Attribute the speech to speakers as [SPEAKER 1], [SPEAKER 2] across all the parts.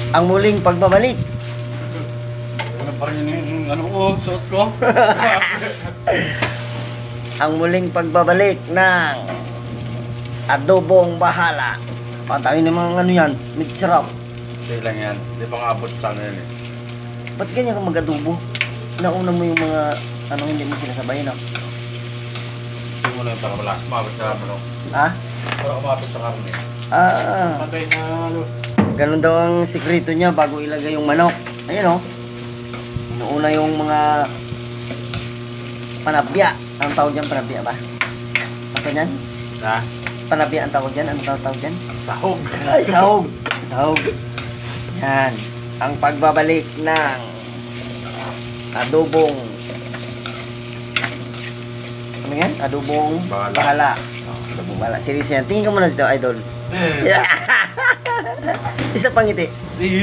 [SPEAKER 1] Ang muling pagbabalik.
[SPEAKER 2] Ano pa rin yung ano ko, suot ko?
[SPEAKER 1] Ang muling pagbabalik ng adobong bahala. Patayin ng mga ano yan, mixer up.
[SPEAKER 2] Sige lang yan, di pa nga abot sa ano yan eh.
[SPEAKER 1] Ba't ganyan ka mag-adobo? Nauna mo yung mga ano hindi mo sinasabayin, no?
[SPEAKER 2] Ito mo na yung para wala, kumapit sa ano.
[SPEAKER 1] Ha?
[SPEAKER 2] Para kumapit sa karne. Patay na ano.
[SPEAKER 1] Ganun daw ang sikreto niya bago ilagay yung manok. Ayan, oh. Inuuna yung mga panabya. Anong tawag dyan? Panabya ba? Ano yan?
[SPEAKER 2] Ha?
[SPEAKER 1] Panabya ang tawag dyan? Anong tawag dyan?
[SPEAKER 2] Sahog.
[SPEAKER 1] Ay, sahog. Sahog. Yan. Ang pagbabalik ng adobong ano yan? Adobong bahala. Adobong bahala. Seryoso yan. Tingin ka muna dito, idol. Yeah. Isa pang ngiti.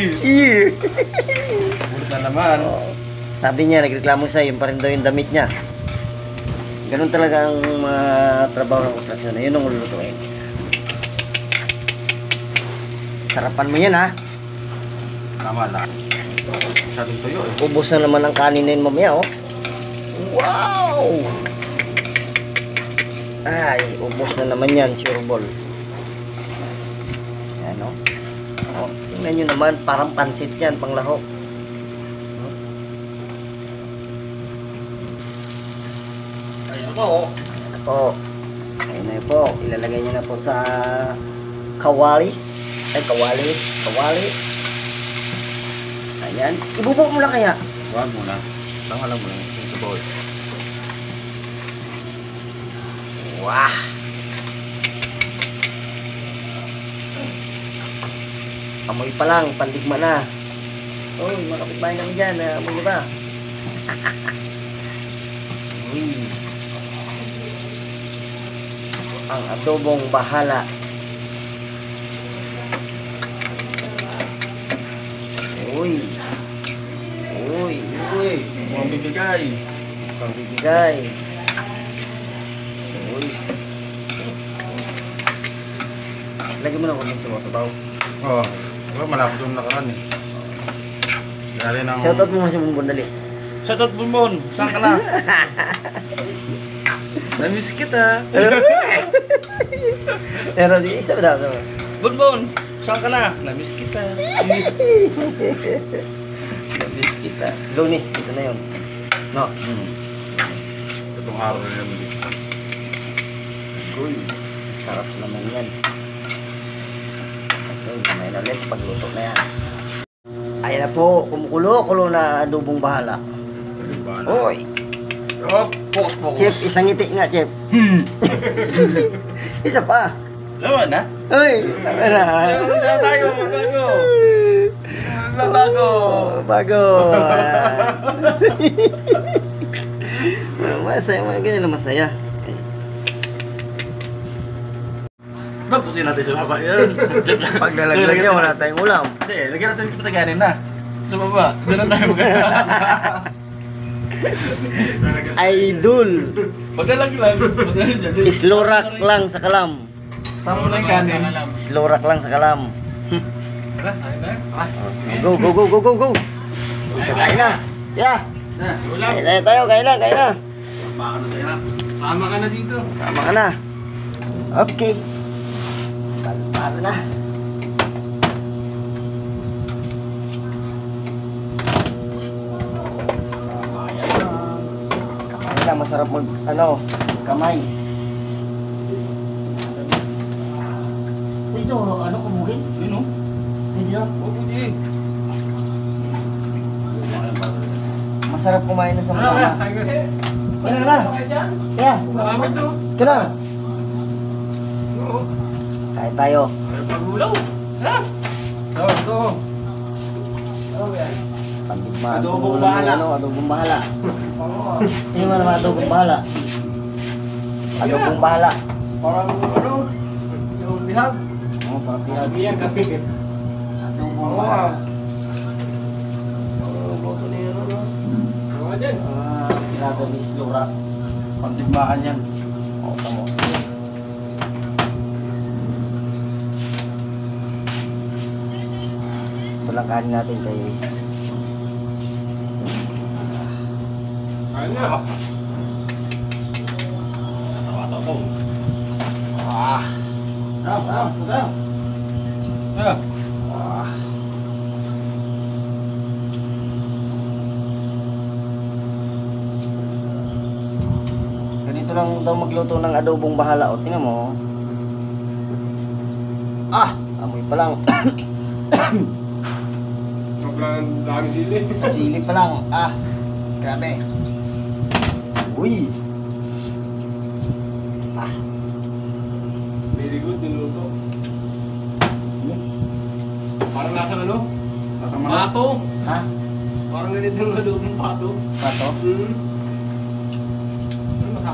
[SPEAKER 2] Ulit na naman.
[SPEAKER 1] Sabi niya, nagreklamo siya, yun pa rin daw yung damit niya. Ganun talaga ang mga trabaho ng construction. Yun ang ululutuin. Sarapan mo yan, ha?
[SPEAKER 2] Tama na. Masyadong tuyo eh.
[SPEAKER 1] Ubus na naman ang kaninin mamaya, oh. Wow! Ay, ubus na naman yan, sure ball. Yan, oh. Oh, tingnan nyo naman, parang pansit yan, panglahok.
[SPEAKER 2] Ayun po.
[SPEAKER 1] Oh, ayun na po. Ilalagay nyo na po sa kawalis. Ay, kawalis. Kawalis. Ayan. Ibubo mo lang kaya.
[SPEAKER 2] Huwag muna. Tama lang muna. Yung sa bowl.
[SPEAKER 1] Wah! Amoy pa lang, pandigma na. Oh, mga kapitbahay namin dyan. Amoy nyo ba? Uy. Ang adobong bahala. Uy. Uy.
[SPEAKER 2] Uy, mukhang bibigay.
[SPEAKER 1] Pagbibigay. Uy. Lagyan mo na konting sabaw-sabaw.
[SPEAKER 2] Oo. Diba malapit yung nakaraan eh. Dali ng...
[SPEAKER 1] Shoutout mo si Bumbon dali.
[SPEAKER 2] Shoutout Bumbon! Saan ka na? Namiss kita.
[SPEAKER 1] Pero di isa ba daw?
[SPEAKER 2] Bumbon! Saan ka na? Namiss kita.
[SPEAKER 1] Namiss kita. Lunes, dito na yun. No?
[SPEAKER 2] Itong araw na yun.
[SPEAKER 1] Uy, sarap naman yan. Okay, kamay na ulit. Pagluto na yan. Ayan na po, kumukulo-kulo na adobong bahala. Uy!
[SPEAKER 2] Oh, focus.
[SPEAKER 1] Chef, isang ngiti nga, Chef. Isa pa.
[SPEAKER 2] Laman na?
[SPEAKER 1] Uy, tama na.
[SPEAKER 2] Saan tayo? Bago.
[SPEAKER 1] Bago. Masaya, mga ganyan na masaya.
[SPEAKER 2] Mabuti natin sa baba yan.
[SPEAKER 1] Pag nalaglag niya, wala tayong ulam.
[SPEAKER 2] Hindi, lagyan natin yung pataganin na. Sa baba, doon na tayo mag-
[SPEAKER 1] Idol.
[SPEAKER 2] Pag nalaglag,
[SPEAKER 1] Islorak lang sa kalam.
[SPEAKER 2] Sama mo na yung kanin.
[SPEAKER 1] Islorak lang sa kalam.
[SPEAKER 2] Tara, tayo na.
[SPEAKER 1] Go, go, go, go, go, go. Kain na. Yeah. Kain tayo, kain na, kain na.
[SPEAKER 2] Sama ka na dito.
[SPEAKER 1] Sama ka na. Okay. Talo na. Kamay na, masarap mag, ano, kamay. Ito, ano, kumuhin?
[SPEAKER 2] Yun o.
[SPEAKER 1] Hindi na.
[SPEAKER 2] Pwede.
[SPEAKER 1] Masarap kumain na sa
[SPEAKER 2] Ano
[SPEAKER 1] mga.
[SPEAKER 2] ka?
[SPEAKER 1] Kaya na. Kaya.
[SPEAKER 2] Marami to.
[SPEAKER 1] Kaya na.
[SPEAKER 2] Oo.
[SPEAKER 1] Kain tayo.
[SPEAKER 2] Pagulaw. Ha? Ito.
[SPEAKER 1] Pandigma.
[SPEAKER 2] Adobong bahala.
[SPEAKER 1] Ano, adobong bahala. Tingnan mo naman adobong bahala. Adobong bahala.
[SPEAKER 2] Parang ano? Yung bihag.
[SPEAKER 1] Oh, parang pinag.
[SPEAKER 2] Bihag kami.
[SPEAKER 1] Adobong bahala.
[SPEAKER 2] Boto niya ano? Mga dyan.
[SPEAKER 1] Pinado ni Islorak.
[SPEAKER 2] Pantigmaan yan.
[SPEAKER 1] O, tamo. Ito lang kanin natin kay...
[SPEAKER 3] Ayun na. Tawa to.
[SPEAKER 1] Ah!
[SPEAKER 2] Sarap.
[SPEAKER 1] Ah! Ganito lang daw magluto ng adobong bahala. O, tingnan mo. Ah! Amoy pa lang.
[SPEAKER 3] Sobrang dami sili.
[SPEAKER 1] Sa sili pa lang. Ah! Grabe. Uy! Ah!
[SPEAKER 3] Very good, niluto. Parang nasa ano?
[SPEAKER 2] Tatama.
[SPEAKER 3] Pato.
[SPEAKER 1] Ha?
[SPEAKER 3] Parang ganito yung adobong pato.
[SPEAKER 1] Pato?
[SPEAKER 3] Ano maka?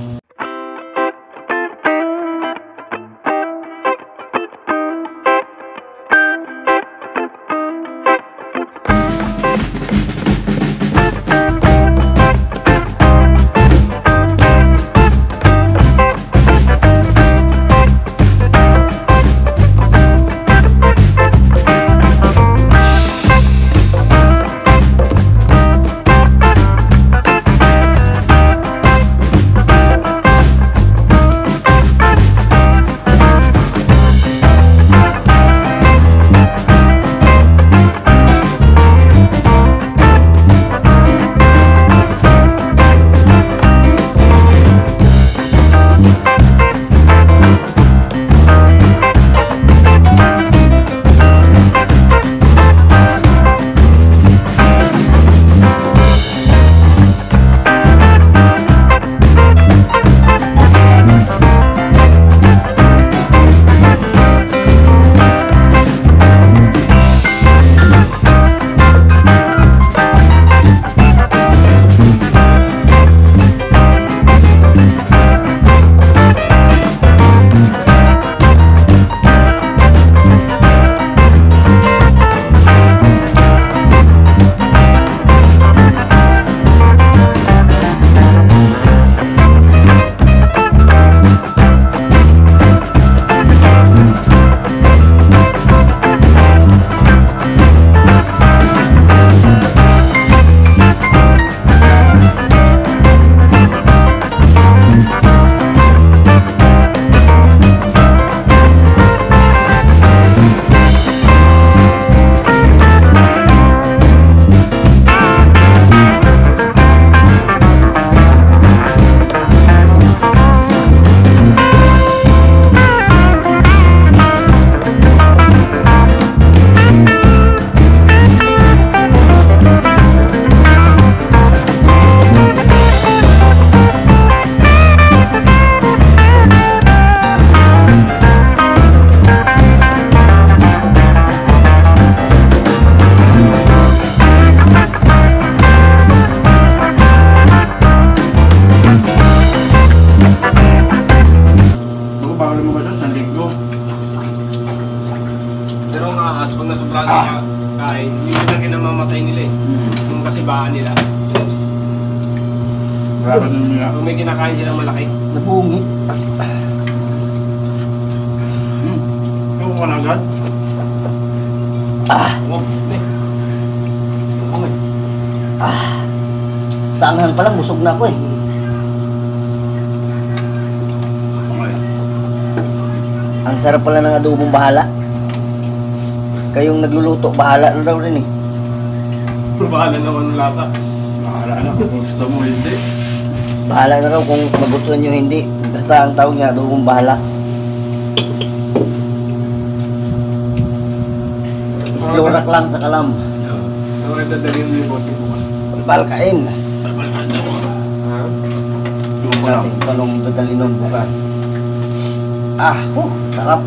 [SPEAKER 3] Pero ang ahas, pag nasobrahan nila kain, yun lang kinamamatay nila eh. Yung kasibaan nila.
[SPEAKER 2] Grabe din nila.
[SPEAKER 3] Kung may kinakain silang malaki.
[SPEAKER 1] Nabungi.
[SPEAKER 2] Ikaw ka na agad?
[SPEAKER 1] Ah!
[SPEAKER 3] Oh, eh. Okay.
[SPEAKER 1] Ah! Sa anghang pa lang, busog na ako eh.
[SPEAKER 2] Okay.
[SPEAKER 1] Ang sarap pala ng adobong bahala. Kayong nagluluto, bahala na daw rin eh.
[SPEAKER 3] Bahala naman ang lasa.
[SPEAKER 2] Bahala na kung gusto mo hindi.
[SPEAKER 1] Bahala na raw kung magustuhan nyo hindi. Basta ang tawag niya, adobong bahala. Islurak lang sa kalam.
[SPEAKER 3] Ano ay dadalhin mo yung bossing bukas?
[SPEAKER 1] Balkain.
[SPEAKER 3] Palpalsan mo. Ha?
[SPEAKER 2] Yung pa lang.
[SPEAKER 1] Natin kung anong dadalhin nun bukas. Ah, sarap.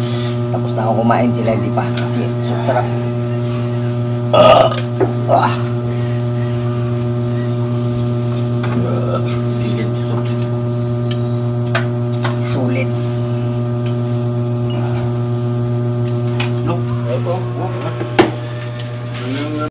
[SPEAKER 1] Tapos na ako kumain, sila hindi pa. Kasi sarap. Ah.